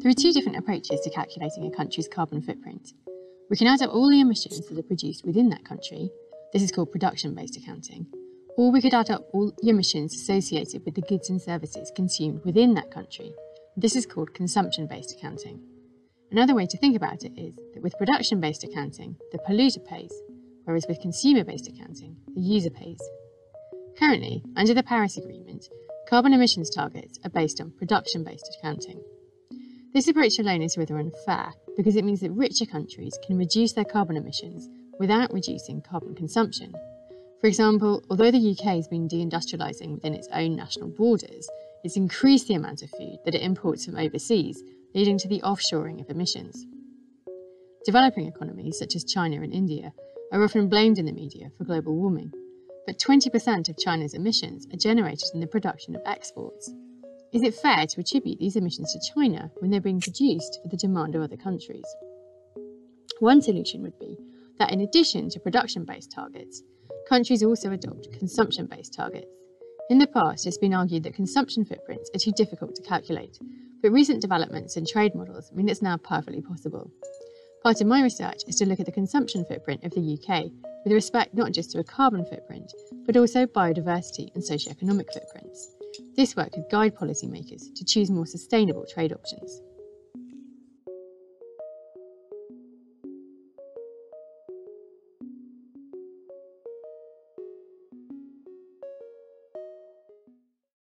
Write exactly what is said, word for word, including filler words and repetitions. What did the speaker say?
There are two different approaches to calculating a country's carbon footprint. We can add up all the emissions that are produced within that country. This is called production-based accounting. Or we could add up all the emissions associated with the goods and services consumed within that country. This is called consumption-based accounting. Another way to think about it is that with production-based accounting, the polluter pays, whereas with consumer-based accounting, the user pays. Currently, under the Paris Agreement, carbon emissions targets are based on production-based accounting. This approach alone is rather unfair because it means that richer countries can reduce their carbon emissions without reducing carbon consumption. For example, although the U K has been deindustrialising within its own national borders, it's increased the amount of food that it imports from overseas, leading to the offshoring of emissions. Developing economies, such as China and India, are often blamed in the media for global warming, but twenty percent of China's emissions are generated in the production of exports. Is it fair to attribute these emissions to China when they're being produced for the demand of other countries? One solution would be that in addition to production-based targets, countries also adopt consumption-based targets. In the past, it's been argued that consumption footprints are too difficult to calculate, but recent developments in trade models mean it's now perfectly possible. Part of my research is to look at the consumption footprint of the U K with respect not just to a carbon footprint, but also biodiversity and socioeconomic footprints. This work could guide policymakers to choose more sustainable trade options.